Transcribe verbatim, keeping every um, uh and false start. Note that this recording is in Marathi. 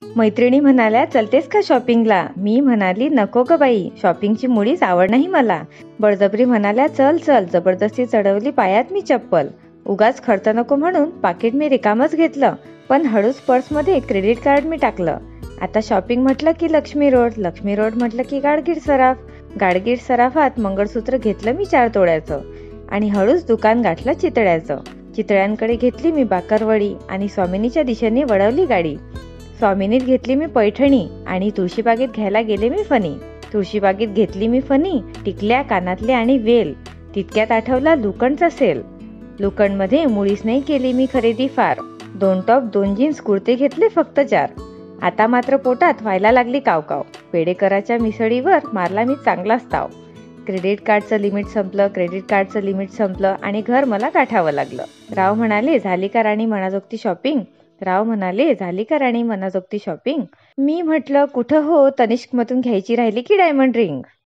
मैत्रिणी म्हणाल्या, चलतेस का शॉपिंगला? मी म्हणाली, नको ग बाई, शॉपिंगची मुळीच आवड नाही मला. बळजबरी म्हणाल्या, चल चल. जबरदस्ती चढवली पायात मी चप्पल. उगाच खर्च नको म्हणून पाकिट मी रिकामच घेतलं, पण हळूच पर्समध्ये क्रेडिट कार्ड मी टाकलं. आता शॉपिंग म्हटलं की लक्ष्मी रोड, लक्ष्मी रोड म्हटलं की गाडगीळ सराफ, गाडगीळ सराफात मंगळसूत्र घेतलं मी चार तोळ्याचं आणि हळूच दुकान गाठलं चितळ्याचं. चितळ्यांकडे घेतली मी बाकरवडी आणि स्वामिनीच्या दिशेने वळवली गाडी. स्वामिनीत घेतली मी पैठणी आणि तुळशीबागेत घ्यायला गेले मी फणी. तुळशीबागेत घेतली मी फणी, टिकल्या कानातले आणि वेल. तितक्यात आठवला लुकंडचा सेल. लुकंडमध्ये मुळीच नाही केली मी खरेदी फार. दोन टॉप दोन जीन्स कुर्ते घेतले फक्त चार. आता मात्र पोटात व्हायला लागली कावकाव. पेडेकराच्या मिसळीवर मारला मी चांगलाच ताव. क्रेडिट कार्डचं लिमिट संपलं, क्रेडिट कार्डचं लिमिट संपलं आणि घर मला गाठावं लागलं. राव म्हणाले, झाली का राणी मनाजोगती शॉपिंग? राव म्हणाले, झाली का राणी मनाजोगती शॉपिंग? मी म्हटलं, कुठं हो, तनिष्कमधून घ्यायची राहिली की डायमंड रिंग.